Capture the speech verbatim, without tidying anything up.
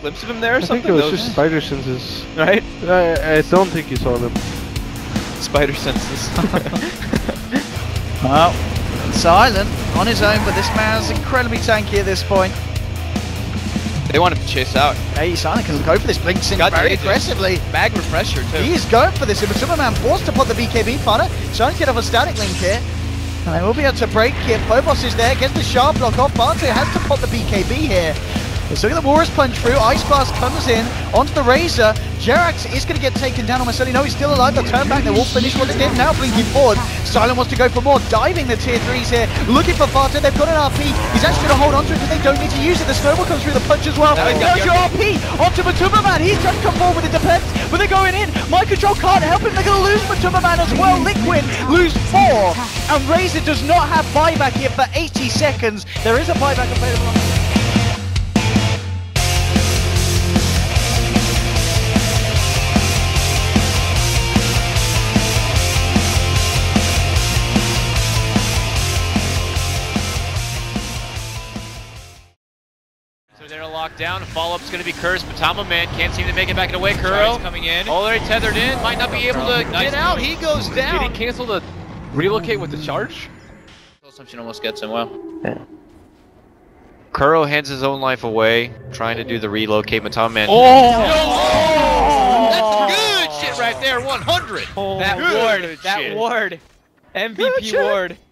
glimpse of him there or I something? think it was Those... just spider senses. Right? I, I don't think you saw them. Spider senses. Well, Silent on his own, but this man's incredibly tanky at this point. They want him to chase out. Hey, Silent can go for this Blinks in Got very the ages. aggressively. Mag refresher too. He is going for this. If Superman forced to put the B K B partner, Silent get off a static link here. And they will be able to break here. Phobos is there, gets the sharp block off. Barte has to put the B K B here. Let's look at the Walrus punch through. Ice Blast comes in onto the Razor. Jerax is going to get taken down. Almost certainly, no, he's still alive. They'll turn back. They will finish what they did. Now blinking forward. Silent wants to go for more. Diving the tier threes here. Looking for Fata. They've got an R P. He's actually going to hold on to it because they don't need to use it. The snowball comes through the punch as well. No, he's got There's your R P onto Matumbaman. He's trying to come forward with the defense, but they're going in. Mind Control can't help him. They're going to lose Matumbaman as well. Liquid lose four. And Razor does not have buyback here for eighty seconds. There is a buyback available on the So they're locked down. Follow-up's going to be Cursed. Matama Man can't seem to make it back away. Kuro coming in. Already tethered in. Might not be able to Nice get out. move. He goes down. Did he cancel the relocate with the charge? Assumption almost gets him. Well, Kuro hands his own life away, trying to do the relocate. Matama Man. oh! That's good shit right there. one hundred. Oh, That good ward, that shit. ward. M V Good P shit. ward.